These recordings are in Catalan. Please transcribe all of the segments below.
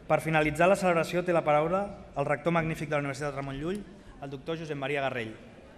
Per finalitzar la celebració té la paraula el rector magnífic de la Universitat de Ramon Llull, el doctor Josep Maria Garrell.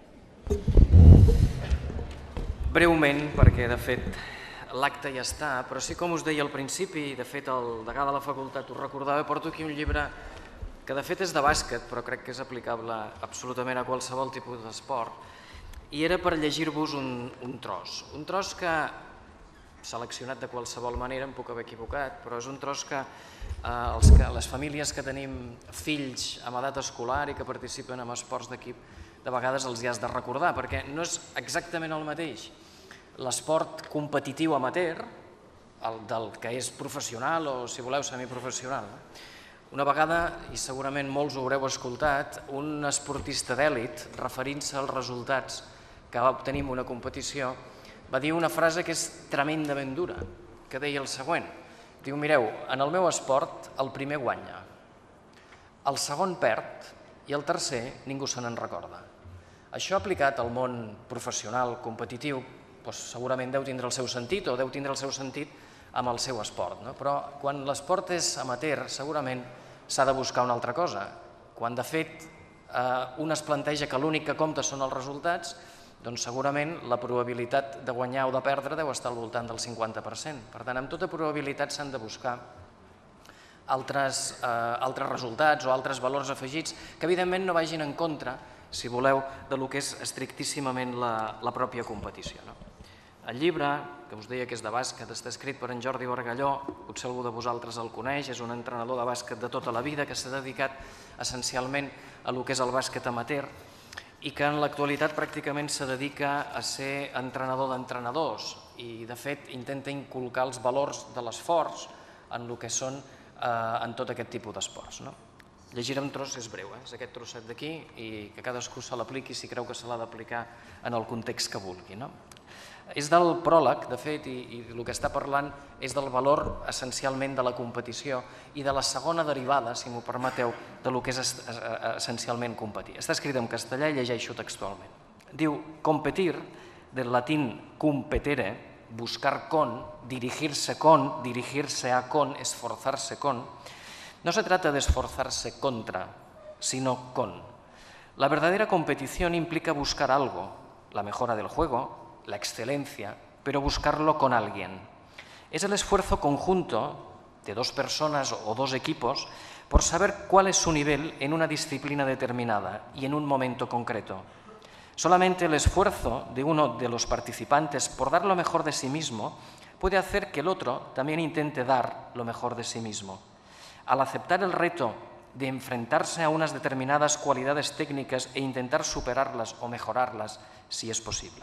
Breument, perquè de fet l'acte ja està, però sí, com us deia al principi, de fet el degà de la facultat us recordava, porto aquí un llibre que de fet és de bàsquet, però crec que és aplicable absolutament a qualsevol tipus d'esport, i era per llegir-vos un tros que, seleccionat de qualsevol manera, em puc haver equivocat, però és un tros que les famílies que tenim fills amb edat escolar i que participen en esports d'equip, de vegades els hi has de recordar, perquè no és exactament el mateix l'esport competitiu amateur del que és professional o, si voleu, semiprofessional. Una vegada, i segurament molts ho haureu escoltat, un esportista d'èlit, referint-se als resultats que va obtenir en una competició, va dir una frase que és tremendament dura, que deia el següent. Diu, mireu, en el meu esport el primer guanya, el segon perd i el tercer ningú se n'en recorda. Això aplicat al món professional, competitiu, segurament deu tindre el seu sentit o deu tindre el seu sentit amb el seu esport. Però quan l'esport és amateur segurament s'ha de buscar una altra cosa. Quan de fet un es planteja que l'únic que compta són els resultats, doncs segurament la probabilitat de guanyar o de perdre deu estar al voltant del 50%. Per tant, amb tota probabilitat s'han de buscar altres resultats o altres valors afegits que evidentment no vagin en contra, si voleu, del que és estrictíssimament la pròpia competició. El llibre, que us deia que és de bàsquet, està escrit per en Jordi Bargalló, potser algú de vosaltres el coneix, és un entrenador de bàsquet de tota la vida que s'ha dedicat essencialment a lo que és el bàsquet amateur i que en l'actualitat pràcticament se dedica a ser entrenador d'entrenadors i de fet intenta inculcar els valors de l'esforç en el que són en tot aquest tipus d'esports. Llegir un tros és breu, és aquest trosset d'aquí i que cadascú se l'apliqui si creu que se l'ha d'aplicar en el context que vulgui. És del pròleg, de fet, i el que està parlant és del valor essencialment de la competició i de la segona derivada, si m'ho permeteu, del que és essencialment competir. Està escrit en castellà i llegeixo textualment. Diu, competir, del latín competere, buscar con, dirigirse a con, esforzarse con, no se trata de esforzarse contra, sino con. La verdadera competición implica buscar algo, la mejora del juego, la excelencia, pero buscarlo con alguien. Es el esfuerzo conjunto de dos personas o dos equipos por saber cuál es su nivel en una disciplina determinada y en un momento concreto. Solamente el esfuerzo de uno de los participantes por dar lo mejor de sí mismo puede hacer que el otro también intente dar lo mejor de sí mismo. Al aceptar el reto de enfrentarse a unas determinadas cualidades técnicas e intentar superarlas o mejorarlas si es posible.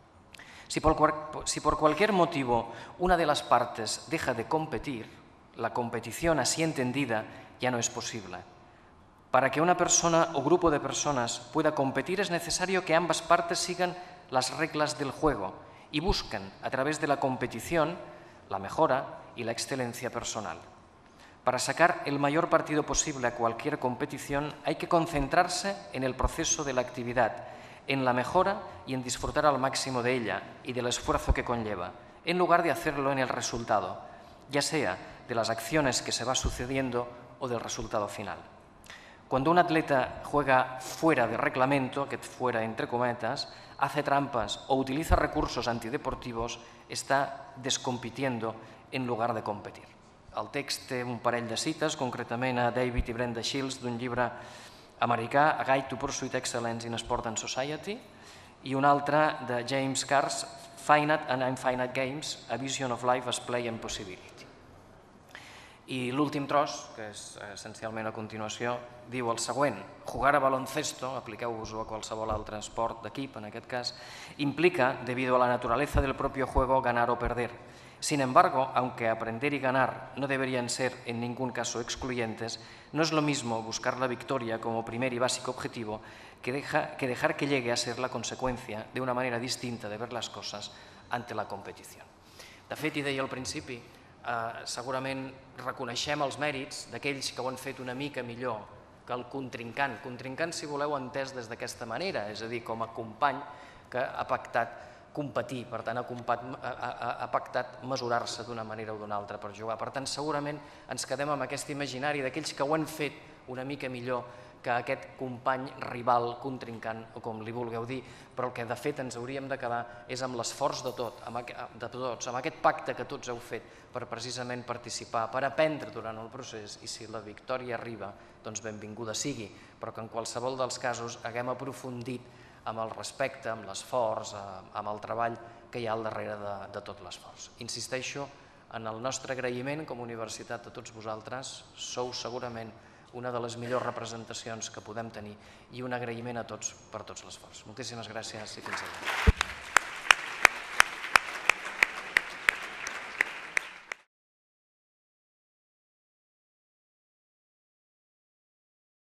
Si por cualquier motivo una de las partes deja de competir, la competición así entendida ya no es posible. Para que una persona o grupo de personas pueda competir es necesario que ambas partes sigan las reglas del juego y busquen a través de la competición la mejora y la excelencia personal. Para sacar el mayor partido posible a cualquier competición hay que concentrarse en el proceso de la actividad, en la mejora y en disfrutar al máximo de ella y del esfuerzo que conlleva, en lugar de hacerlo en el resultado, ya sea de las acciones que se va sucediendo o del resultado final. Cuando un atleta juega fuera de reglamento, que fuera entre cometas, hace trampas o utiliza recursos antideportivos, está descompitiendo en lugar de competir. El text té un parell de cites, concretament a David i Brenda Shields d'un llibre americà, A Guide to Pursuit Excellence in Sport and Society, i un altre de James Carr's Finite and Infinite Games, A Vision of Life as Play and Possibility. I l'últim tros, que és essencialment a continuació, diu el següent: jugar a baloncesto, apliqueu-vos-ho a qualsevol altre esport d'equip, en aquest cas, implica, debido a la naturaleza del propio juego, ganar o perder. Sin embargo, aunque aprender y ganar no deberían ser en ningún caso excluyentes, no es lo mismo buscar la victoria como primer y básico objetivo que dejar que llegue a ser la consecuencia de una manera distinta de ver las cosas ante la competición. De fet, i deia al principi, segurament reconeixem els mèrits d'aquells que ho han fet una mica millor que el contrincant. Contrincant, si voleu, entès des d'aquesta manera, és a dir, com a company que ha pactat competir, per tant ha pactat mesurar-se d'una manera o d'una altra per jugar. Per tant, segurament ens quedem amb aquest imaginari d'aquells que ho han fet una mica millor que aquest company, rival, contrincant, o com li vulgueu dir, però el que de fet ens hauríem de quedar és amb l'esforç de tots, amb aquest pacte que tots heu fet per precisament participar, per aprendre durant el procés, i si la victòria arriba, doncs benvinguda sigui, però que en qualsevol dels casos haguem aprofundit amb el respecte, amb l'esforç, amb el treball que hi ha al darrere de tot l'esforç. Insisteixo en el nostre agraïment com a universitat a tots vosaltres, sou segurament una de les millors representacions que podem tenir, i un agraïment a tots per tots l'esforç. Moltíssimes gràcies i fins allà.